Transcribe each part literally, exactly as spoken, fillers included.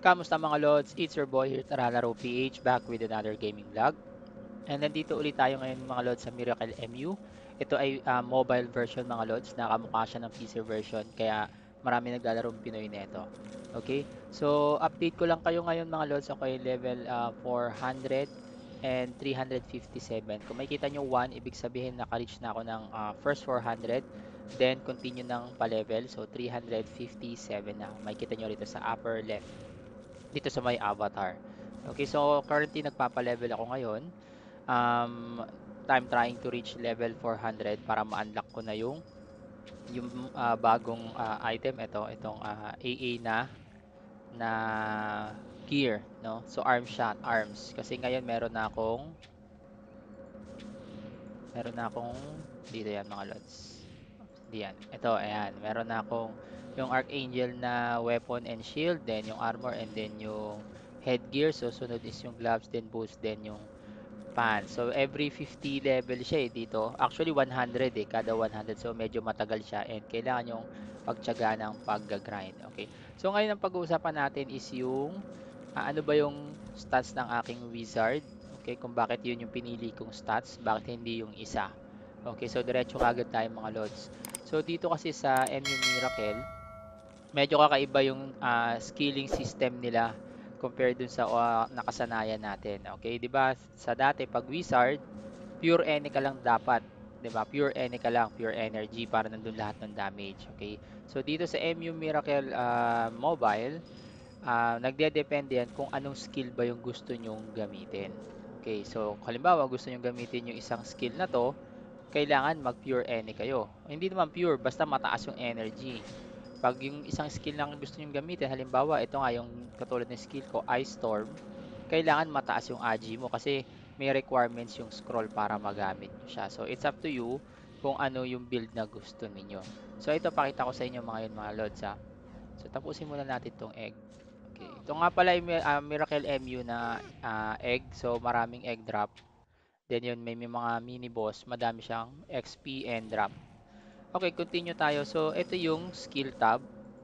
Kamusta mga Lods? It's your boy here, Taralaro P H, back with another gaming vlog. And nandito ulit tayo ngayon mga Lods sa Miracle M U. Ito ay ah, mobile version mga Lods, nakamukha siya ng P C version, kaya marami naglalarong Pinoy nito. Okay? So, update ko lang kayo ngayon mga Lods. Ako ay level ah, four hundred and three hundred fifty-seven. Kung makikita nyo one, ibig sabihin naka-reach na ako ng ah, first four hundred. Then, continue ng pa-level. So, three hundred fifty-seven na. Makikita nyo rito sa upper left dito sa may avatar. Okay, so currently nagpapa-level ako ngayon. Um, I'm trying to reach level four hundred para ma-unlock ko na yung yung ah, bagong ah, item ito, itong ah, A A na na gear, no? So arm shot, arms. Kasi ngayon meron na akong meron na akong dito yan mga lods. Diyan. Ito, ayan. Meron na akong yung Archangel na weapon and shield, then yung armor, and then yung headgear. So, sunod is yung gloves, then boots, then yung pants. So, every fifty level siya eh dito. Actually, one hundred eh, kada one hundred. So, medyo matagal siya and kailangan yung pagtiyaga ng pag-grind. Okay. So, ngayon ang pag-uusapan natin is yung ah, ano ba yung stats ng aking wizard. Okay, kung bakit yun yung pinili kong stats, bakit hindi yung isa. Okay, so diretso kagad tayo mga lods. So dito kasi sa M U Miracle, medyo kakaiba yung ah, skilling system nila compared dun sa ah, nakasanayan natin. Okay, 'di ba? Sa dati pag wizard, pure any ka lang dapat, 'di ba? Pure any ka lang, pure energy para nandun lahat ng damage. Okay? So dito sa M U Miracle ah, Mobile, ah, nagdedepende yan kung anong skill ba yung gusto nyong gamitin. Okay, so halimbawa gusto nyong gamitin yung isang skill na to, kailangan mag-pure any kayo. Hindi naman pure, basta mataas yung energy. Pag yung isang skill lang gusto nyong gamitin, halimbawa, ito nga yung katulad ng skill ko, Ice Storm, kailangan mataas yung A G mo kasi may requirements yung scroll para magamit nyo siya. So, it's up to you kung ano yung build na gusto ninyo. So, ito pakita ko sa inyo mga yun mga lods ha. So, tapusin muna natin tong egg. Okay. Ito nga pala yung ah, Miracle M U na ah, egg. So, maraming egg drop. Then yun, may, may mga mini boss, madami siyang X P and drop. Okay, continue tayo. So, ito yung skill tab.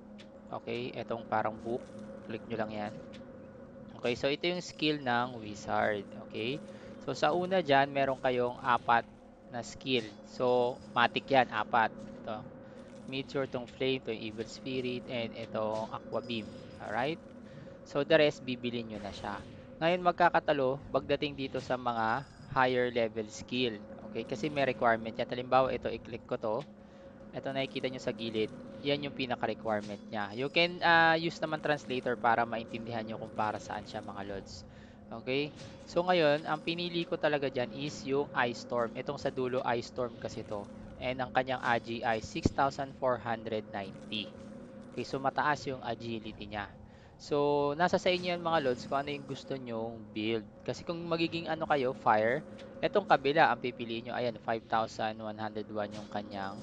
Okay, itong parang book. Click nyo lang yan. Okay, so ito yung skill ng wizard. Okay, so sa una dyan, meron kayong apat na skill. So, matik yan, apat. Ito, meteor, tong flame, tong evil spirit, and itong aqua beam. Alright? So, the rest, bibilin nyo na siya. Ngayon, magkakatalo, pagdating dito sa mga higher level skill. Okay? Kasi may requirement yan. Halimbawa, ito, i-click ko to. Ito, nakikita nyo sa gilid. Yan yung pinaka-requirement niya. You can uh, use naman translator para maintindihan nyo kung para saan siya mga lods. Okay? So, ngayon, ang pinili ko talaga dyan is yung Ice Storm. Itong sa dulo, Ice Storm kasi to. And ang kanyang A G ay six thousand four hundred ninety. Okay, so mataas yung agility niya. So, nasa sa inyo yan mga lods kung ano yung gusto nyong build. Kasi kung magiging ano kayo, fire, etong kabila, ang pipiliin nyo, ayan, five thousand one hundred one yung kanyang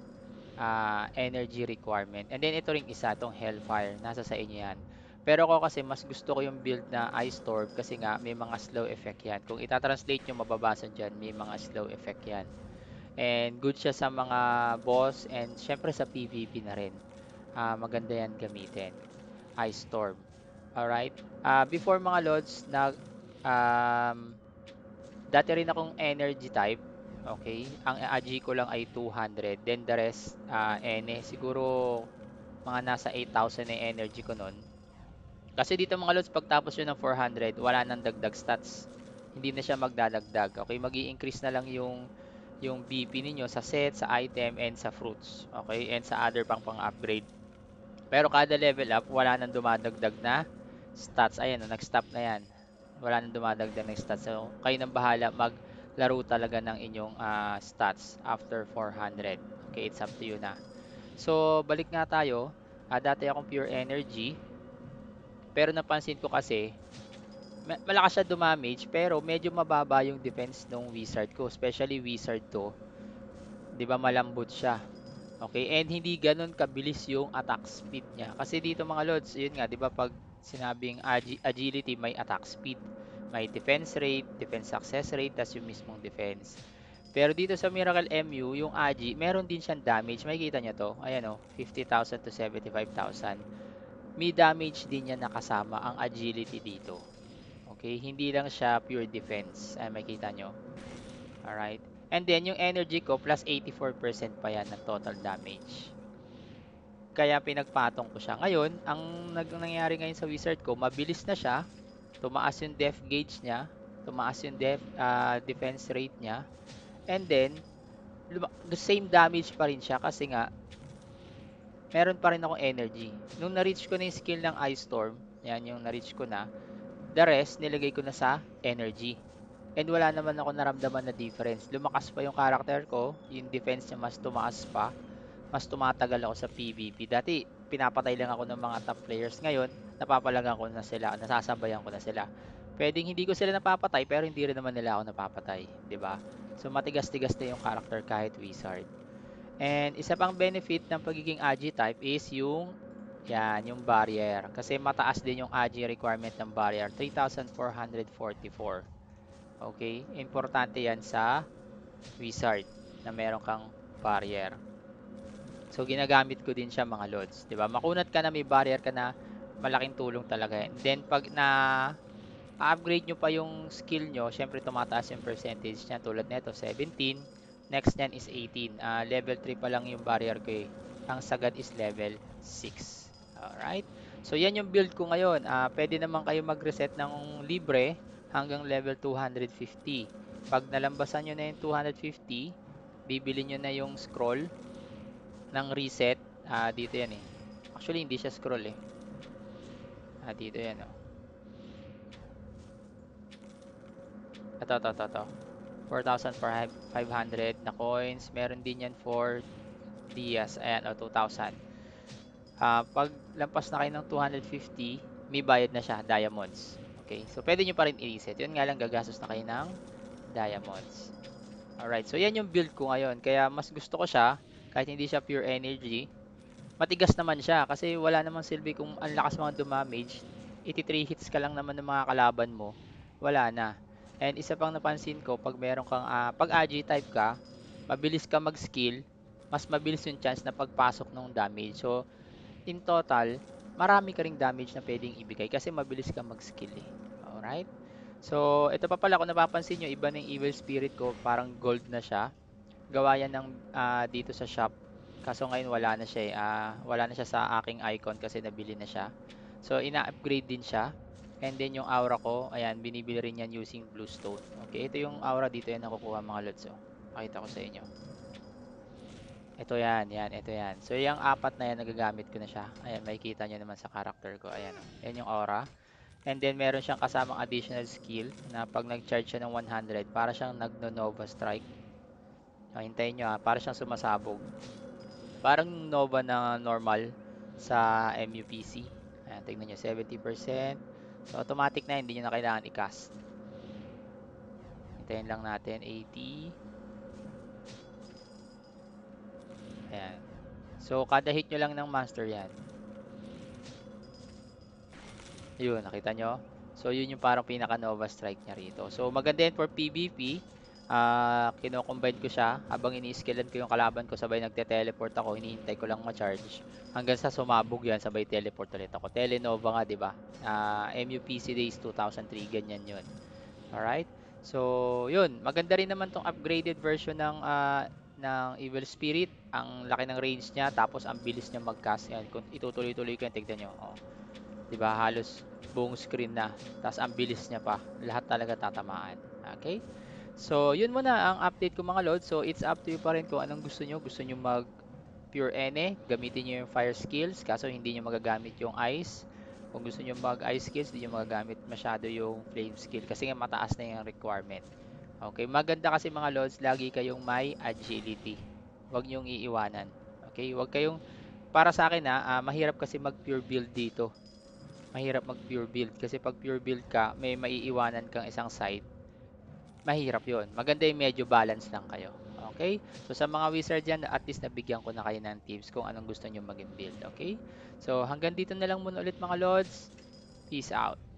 ah, energy requirement. And then ito ring isa, itong hellfire, nasa sa inyo yan. Pero ako kasi mas gusto ko yung build na Ice Storm kasi nga may mga slow effect yan. Kung itatranslate nyo, mababasa dyan, may mga slow effect yan. And good siya sa mga boss and syempre sa PvP na rin. Ah, maganda yan gamitin. Ice Storm. Alright? Ah, before mga lods, nag, um, dati rin akong energy type. Okay? Ang A G ko lang ay two hundred. Then the rest, ah, ene. Siguro mga nasa eight thousand na yung energy ko nun. Kasi dito mga lods, pagtapos yun ng four hundred, wala nang dagdag stats. Hindi na siya magdadagdag. Okay? Mag-i-increase na lang yung yung B P ninyo sa set, sa item, and sa fruits. Okay? And sa other pang pang-upgrade. Pero kada level up, wala nang dumadagdag na stats. Ayan, nag-stop na yan. Wala nang dumadagdag na stats. So, kayo nang bahala maglaro talaga ng inyong ah, stats after four hundred. Okay, it's up to you na. So, balik nga tayo. Ah, dati akong pure energy. Pero napansin ko kasi, ma- malakas siya dumamage, pero medyo mababa yung defense ng wizard ko. Especially wizard to. 'Di ba malambot siya? Okay, and hindi gano'n kabilis yung attack speed niya. Kasi dito mga lods, yun nga, 'di ba pag sinabing agi- agility, may attack speed, may defense rate, defense success rate, tas yung mismong defense. Pero dito sa Miracle M U, yung Agi, meron din siyang damage. Makikita niyo to. Ayan oh, fifty thousand to seventy-five thousand. may damage din yan nakasama ang agility dito. Okay, hindi lang siya pure defense. Ay, makita nyo. Alright. And then, yung energy ko, plus eighty-four percent pa yan ng total damage. Kaya pinagpatong ko siya. Ngayon, ang nag nangyayari ngayon sa wizard ko, mabilis na siya. Tumaas yung def gauge niya. Tumaas yung def, ah, defense rate niya. And then, the same damage pa rin siya kasi nga, meron pa rin akong energy. Nung na-reach ko na yung skill ng Ice Storm, yan yung na-reach ko na, the rest, nilagay ko na sa energy. And wala naman ako naramdaman na difference. Lumakas pa yung character ko, yung defense niya mas tumaas pa, mas tumatagal ako sa PvP. Dati, pinapatay lang ako ng mga top players. Ngayon, napapalagan ko na sila, nasasabayan ko na sila. Pwedeng hindi ko sila napapatay, pero hindi rin naman nila ako napapatay. 'Di ba? So, matigas-tigas na yung character kahit wizard. And isa pang benefit ng pagiging Agi type is yung yan, yung barrier. Kasi mataas din yung Agi requirement ng barrier, three thousand four hundred forty-four. Okay? Importante yan sa wizard na meron kang barrier. So, ginagamit ko din siya mga lods. 'Di ba? Makunat ka na may barrier ka na, malaking tulong talaga yan. Then, pag na upgrade nyo pa yung skill nyo, syempre tumataas yung percentage niya. Tulad nito, seventeen. Next nyan is eighteen. Uh, level three pa lang yung barrier ko eh. Ang sagad is level six. Alright? So, yan yung build ko ngayon. Uh, pwede naman kayo mag-reset ng libre hanggang level two hundred fifty. Pag nalambasan nyo na yung two hundred fifty, bibili nyo na yung scroll ng reset. Uh, dito yan eh. Actually, hindi siya scroll eh. Ah, dito yan oh. Ito, ito, ito, ito. four thousand five hundred na coins. Meron din yan for Dias. Ayan, o, two thousand. Uh, pag lampas na kayo ng two hundred fifty, may bayad na siya, diamonds. Okay, so pwede nyo pa rin i-reset. Yun nga lang, gagastos na kayo ng diamonds. Alright, so yan yung build ko ngayon. Kaya mas gusto ko siya, kahit hindi siya pure energy. Matigas naman siya, kasi wala namang silbi kung ang lakas mga dumamage. eighty-three hits ka lang naman ng mga kalaban mo. Wala na. And isa pang napansin ko, pag meron kang, uh, pag Agi type ka, mabilis ka mag-skill, mas mabilis yung chance na pagpasok ng damage. So, in total, marami ka ring damage na pwedeng ibigay kasi mabilis ka mag-skill eh. Alright? So, ito pa pala, kung napapansin nyo, iba ng evil spirit ko, parang gold na siya. Gawa yan ng, uh, dito sa shop. Kaso ngayon wala na siya eh. Uh, wala na siya sa aking icon kasi nabili na siya. So, ina-upgrade din siya. And then yung aura ko, ayan, binibili rin yan using bluestone. Okay, ito yung aura dito yan nakukuha mga lods. Oh. Pakita ko sa inyo. Ito yan, yan, ito yan. So yung apat na yan, nagagamit ko na siya. Ayan, makikita nyo naman sa character ko. Ayan, oh. Yan yung aura. And then meron siyang kasamang additional skill na pag nag-charge siya ng one hundred, para siyang nagno-nova strike. O, hintayin nyo ha, para siyang sumasabog. Parang nova na normal sa M U P C. Ayan, tignan nyo, seventy percent. So, automatic na, hindi nyo na kailangan i-cast. Hintayin lang natin, eighty. Ayan. So, kada hit nyo lang ng master yan. Yun, nakita nyo? So, yun yung parang pinaka-nova strike niya rito. So, maganda yan for PvP. Uh, kino-combine ko siya. Habang ini-skillan ko yung kalaban ko, sabay nagte-teleport ako. Hinihintay ko lang ma-charge. Hanggang sa sumabog yan, sabay teleport ulit ako. Telenova nga, di ba? Uh, M U P C Days two thousand three, ganyan yun. Alright? So, yun. Maganda rin naman tong upgraded version ng uh, ng Evil Spirit. Ang laki ng range niya, tapos ang bilis niya mag-cast. Yan, kung itutuloy-tuloy ko yan, tignan nyo. Oh. Diba, halos buong screen na. Tapos ang bilis niya pa. Lahat talaga tatamaan. Okay? So, yun muna ang update ko mga lods. So, it's up to you pa rin kung anong gusto nyo. Gusto nyo mag pure ene, gamitin nyo yung fire skills. Kaso hindi nyo magagamit yung ice. Kung gusto nyo mag ice skills, hindi nyo magagamit masyado yung flame skill. Kasi nga mataas na yung requirement. Okay, maganda kasi mga lods, lagi kayong may agility. Huwag nyong iiwanan. Okay, huwag kayong, para sa akin ha, uh, mahirap kasi mag pure build dito. Mahirap mag pure build. Kasi pag pure build ka, may maiiwanan kang isang side. Mahirap yon. Maganda yung medyo balance lang kayo. Okay? So, sa mga wizard dyan, at least nabigyan ko na kayo ng tips kung anong gusto nyo maging build. Okay? So, hanggang dito na lang muna ulit mga lods. Peace out.